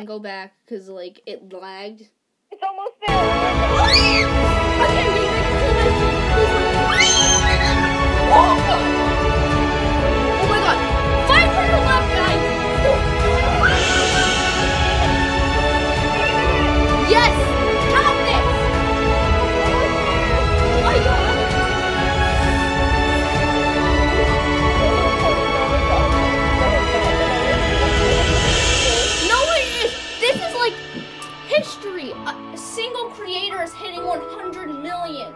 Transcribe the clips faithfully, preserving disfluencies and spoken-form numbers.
go back because like it lagged. It's almost there. Okay, we make it to Oh my god! five hundred left, guys! Yes! Got this! Oh my god! No, it is! This is like history! A single creator is hitting one hundred million!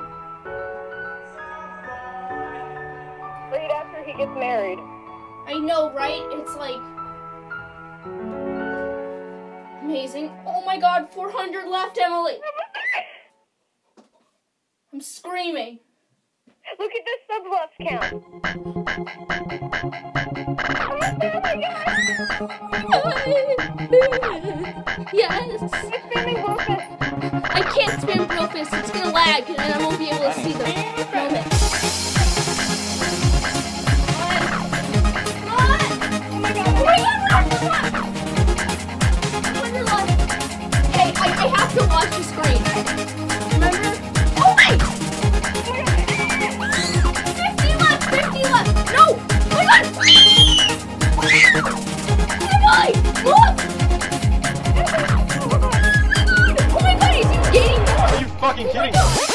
Right after he gets married. I know, right? It's like amazing. Oh my god, four hundred left, Emily. I'm screaming. Look at this sub loss count. Yes. It's spamming Brofist. I can't spam Brofist. It's gonna lag, and I won't be able to see the moment. Hey, I, I have to watch the screen. Remember? Oh my! fifty left, fifty left. No! Oh my god! Emily! Look! Oh my god, he's gaining more! Are you fucking kidding me?